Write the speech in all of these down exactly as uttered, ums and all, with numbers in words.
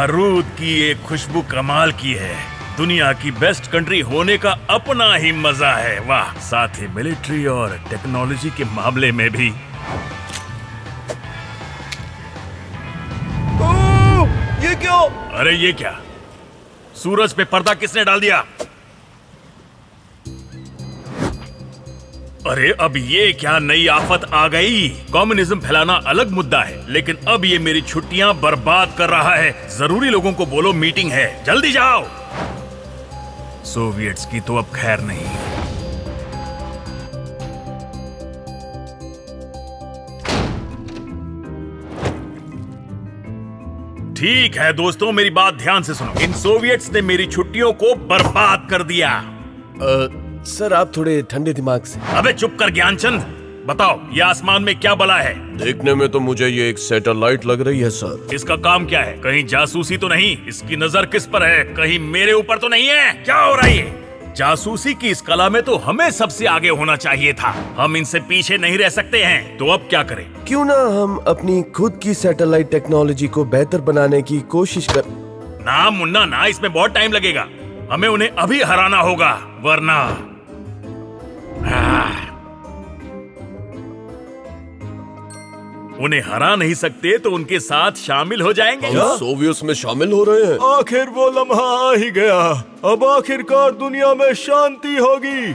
बारूद की एक खुशबू कमाल की है। दुनिया की बेस्ट कंट्री होने का अपना ही मजा है। वाह, साथ ही मिलिट्री और टेक्नोलॉजी के मामले में भी। ओ, ये क्या? अरे ये क्या? सूरज पे पर्दा किसने डाल दिया? अरे अब ये क्या नई आफत आ गई? कम्युनिज्म फैलाना अलग मुद्दा है, लेकिन अब ये मेरी छुट्टियां बर्बाद कर रहा है। जरूरी लोगों को बोलो मीटिंग है, जल्दी जाओ। सोवियट्स की तो अब खैर नहीं। ठीक है दोस्तों, मेरी बात ध्यान से सुनो। इन सोवियट्स ने मेरी छुट्टियों को बर्बाद कर दिया। आ, सर आप थोड़े ठंडे दिमाग से। अबे चुप कर ज्ञानचंद। बताओ ये आसमान में क्या बला है? देखने में तो मुझे ये एक सैटेलाइट लग रही है सर। इसका काम क्या है? कहीं जासूसी तो नहीं? इसकी नजर किस पर है? कहीं मेरे ऊपर तो नहीं है? क्या हो रहा है? जासूसी की इस कला में तो हमें सबसे आगे होना चाहिए था। हम इनसे पीछे नहीं रह सकते हैं। तो अब क्या करें? क्यों ना हम अपनी खुद की सैटेलाइट टेक्नोलॉजी को बेहतर बनाने की कोशिश कर। ना मुन्ना ना, इसमें बहुत टाइम लगेगा। हमें उन्हें अभी हराना होगा, वरना उन्हें हरा नहीं सकते तो उनके साथ शामिल हो जाएंगे। हम सोवियट्स में शामिल हो रहे हैं। आखिर वो लम्हा आ ही गया। अब आखिरकार दुनिया में शांति होगी।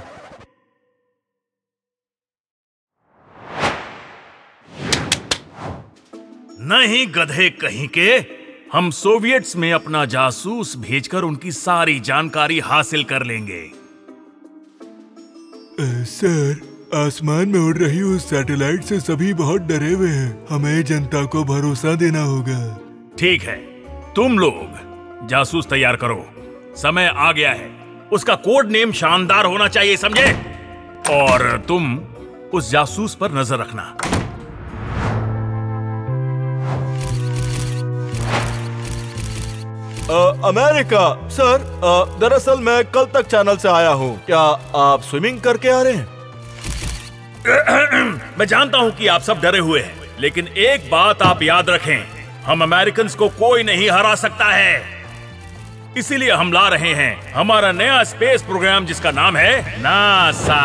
नहीं गधे कहीं के, हम सोवियट्स में अपना जासूस भेजकर उनकी सारी जानकारी हासिल कर लेंगे। सर, आसमान में उड़ रही उस सैटेलाइट से सभी बहुत डरे हुए हैं। हमें जनता को भरोसा देना होगा। ठीक है, तुम लोग जासूस तैयार करो। समय आ गया है। उसका कोड नेम शानदार होना चाहिए, समझे? और तुम उस जासूस पर नजर रखना। आ, अमेरिका सर, आ, दरअसल मैं कल तक चैनल से आया हूँ। क्या आप स्विमिंग करके आ रहे हैं? मैं जानता हूं कि आप सब डरे हुए हैं, लेकिन एक बात आप याद रखें, हम अमेरिकन को कोई नहीं हरा सकता है। इसीलिए हम ला रहे हैं हमारा नया स्पेस प्रोग्राम, जिसका नाम है नासा।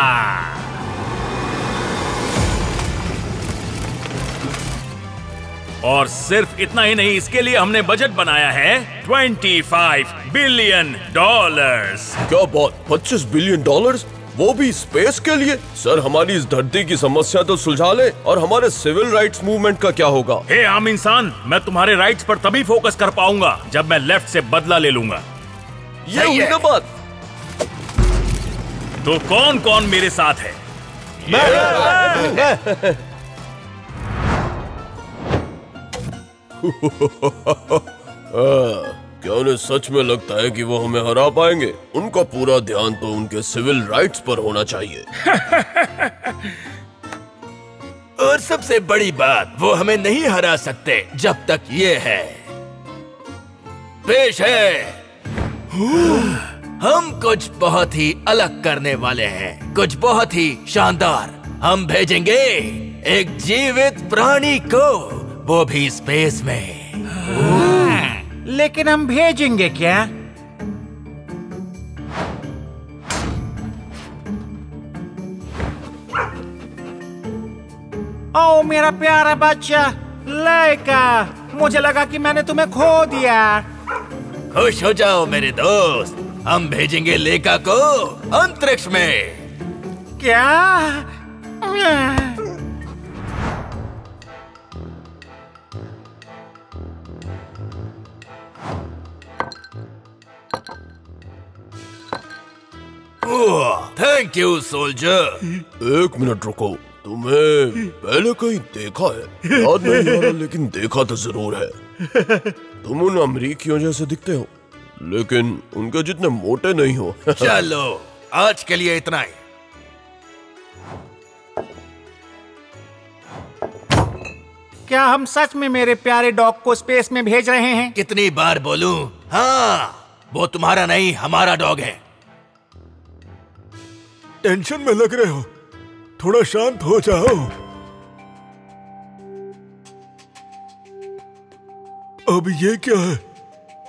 और सिर्फ इतना ही नहीं, इसके लिए हमने बजट बनाया है पच्चीस बिलियन डॉलर्स। क्या बात, पच्चीस बिलियन डॉलर्स? वो भी स्पेस के लिए? सर हमारी इस धरती की समस्या तो सुलझा ले, और हमारे सिविल राइट्स मूवमेंट का क्या होगा? हे आम इंसान, मैं तुम्हारे राइट्स पर तभी फोकस कर पाऊंगा जब मैं लेफ्ट से बदला ले लूंगा। ये हुई ना बात। तो कौन कौन मेरे साथ है? आ, क्या उन्हें सच में लगता है कि वो हमें हरा पाएंगे? उनका पूरा ध्यान तो उनके सिविल राइट्स पर होना चाहिए। और सबसे बड़ी बात, वो हमें नहीं हरा सकते जब तक ये है। पेश है, हम कुछ बहुत ही अलग करने वाले हैं, कुछ बहुत ही शानदार। हम भेजेंगे एक जीवित प्राणी को, वो भी स्पेस में। लेकिन हम भेजेंगे क्या? ओ मेरा प्यारा बच्चा लाइका, मुझे लगा कि मैंने तुम्हें खो दिया। खुश हो जाओ मेरे दोस्त, हम भेजेंगे लेका को अंतरिक्ष में। क्या? Thank you soldier. एक मिनट रुको, तुम्हें पहले कहीं देखा है? याद नहीं आ रहा, लेकिन देखा तो जरूर है। तुम उन अमरीकियों जैसे दिखते हो, लेकिन उनके जितने मोटे नहीं हो। चलो आज के लिए इतना ही। क्या हम सच में मेरे प्यारे डॉग को स्पेस में भेज रहे हैं? कितनी बार बोलूं? हाँ, वो तुम्हारा नहीं, हमारा डॉग है। टेंशन में लग रहे हो, थोड़ा शांत हो जाओ। अब ये क्या है?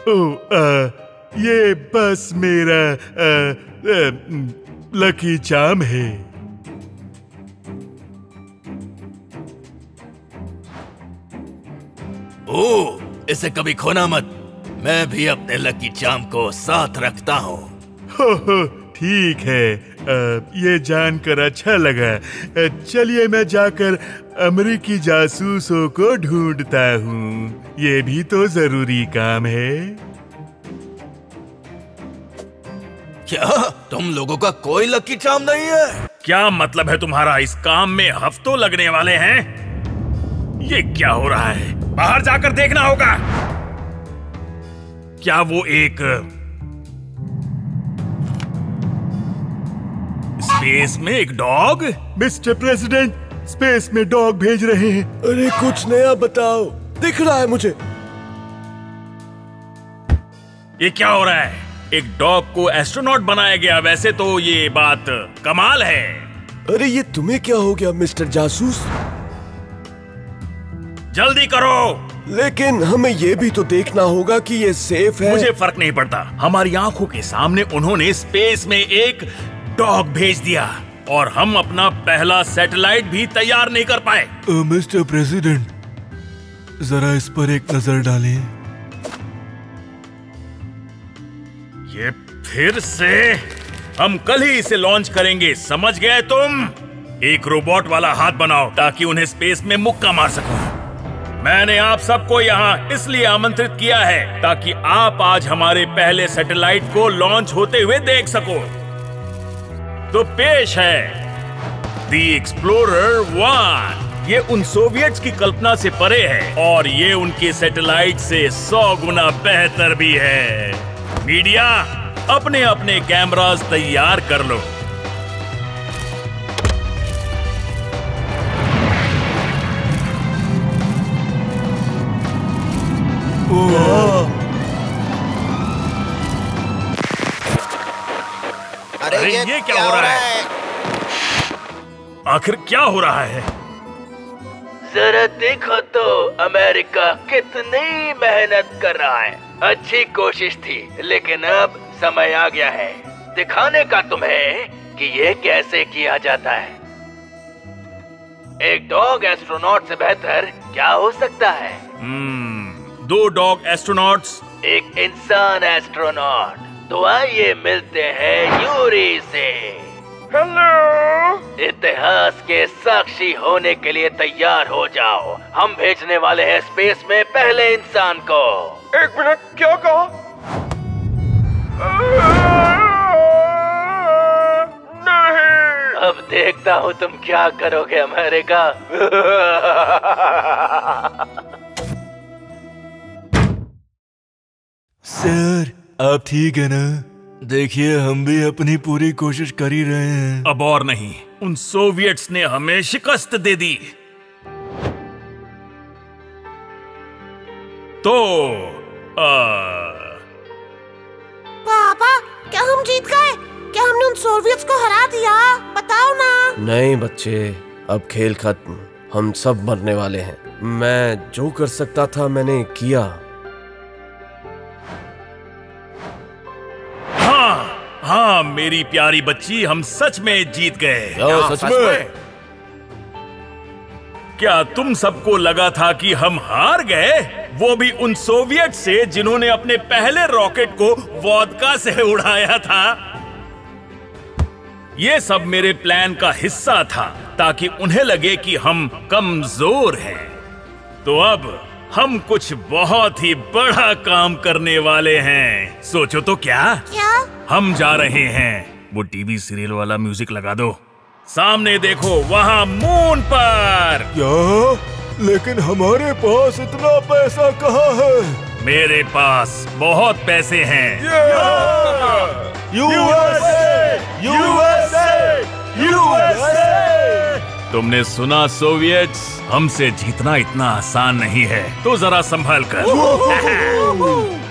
ओह, आ, ये बस मेरा आ, आ, लकी चार्म है। ओह, इसे कभी खोना मत। मैं भी अपने लकी चार्म को साथ रखता हूँ। हो हो, ठीक है। आ, ये जानकर अच्छा लगा। आ, चलिए मैं जाकर अमेरिकी जासूसों को ढूंढता हूँ। ये भी तो जरूरी काम है। क्या तुम लोगों का कोई लकी चार्म नहीं है? क्या मतलब है तुम्हारा? इस काम में हफ्तों लगने वाले हैं। ये क्या हो रहा है? बाहर जाकर देखना होगा। क्या वो एक स्पेस में एक डॉग? मिस्टर प्रेसिडेंट, स्पेस में डॉग भेज रहे हैं। अरे कुछ नया बताओ, दिख रहा है मुझे। ये क्या हो रहा है? एक डॉग को एस्ट्रोनॉट बनाया गया। वैसे तो ये बात कमाल है। अरे ये तुम्हें क्या हो गया मिस्टर जासूस? जल्दी करो। लेकिन हमें ये भी तो देखना होगा कि ये सेफ है। मुझे फर्क नहीं पड़ता। हमारी आंखों के सामने उन्होंने स्पेस में एक डॉग भेज दिया और हम अपना पहला सैटेलाइट भी तैयार नहीं कर पाए। मिस्टर प्रेसिडेंट, जरा इस पर एक नजर डालें। ये फिर से? हम कल ही इसे लॉन्च करेंगे, समझ गए तुम? एक रोबोट वाला हाथ बनाओ ताकि उन्हें स्पेस में मुक्का मार सकूं। मैंने आप सबको यहाँ इसलिए आमंत्रित किया है ताकि आप आज हमारे पहले सैटेलाइट को लॉन्च होते हुए देख सको। तो पेश है दी एक्सप्लोरर वन। ये उन सोवियट्स की कल्पना से परे है और ये उनके सैटेलाइट से सौ गुना बेहतर भी है। मीडिया, अपने अपने कैमरास तैयार कर लो। अरे, अरे ये, ये क्या हो रहा है? आखिर क्या हो रहा है? जरा देखो तो अमेरिका कितनी मेहनत कर रहा है। अच्छी कोशिश थी, लेकिन अब समय आ गया है दिखाने का तुम्हें कि ये कैसे किया जाता है। एक डॉग एस्ट्रोनॉट से बेहतर क्या हो सकता है? हम्म, दो डॉग एस्ट्रोनॉट्स, एक इंसान एस्ट्रोनॉट। तो आइए मिलते हैं यूरी से। हेलो। इतिहास के साक्षी होने के लिए तैयार हो जाओ। हम भेजने वाले हैं स्पेस में पहले इंसान को। एक मिनट, क्या कहा? नहीं। अब देखता हूँ तुम क्या करोगे अमेरिका। सर, आप ठीक है ना? देखिए, हम भी अपनी पूरी कोशिश कर ही रहे हैं। अब और नहीं। उन सोवियट्स ने हमें शिकस्त दे दी। तो आ... पापा, क्या हम जीत गए? क्या हमने उन सोवियट्स को हरा दिया? बताओ ना। नहीं बच्चे, अब खेल खत्म। हम सब मरने वाले हैं। मैं जो कर सकता था मैंने किया। हाँ मेरी प्यारी बच्ची, हम सच में जीत गए। सच में? क्या तुम सबको लगा था कि हम हार गए? वो भी उन सोवियत से जिन्होंने अपने पहले रॉकेट को वोदका से उड़ाया था। ये सब मेरे प्लान का हिस्सा था ताकि उन्हें लगे कि हम कमजोर हैं। तो अब हम कुछ बहुत ही बड़ा काम करने वाले हैं। सोचो तो क्या? क्या? हम जा रहे हैं। वो टीवी सीरियल वाला म्यूजिक लगा दो। सामने देखो, वहाँ मून पर। क्या? लेकिन हमारे पास इतना पैसा कहाँ है? मेरे पास बहुत पैसे हैं। यूएसए! यूएसए! यूएसए! तुमने सुना सोवियट्स, हमसे जीतना इतना आसान नहीं है। तो जरा संभल कर।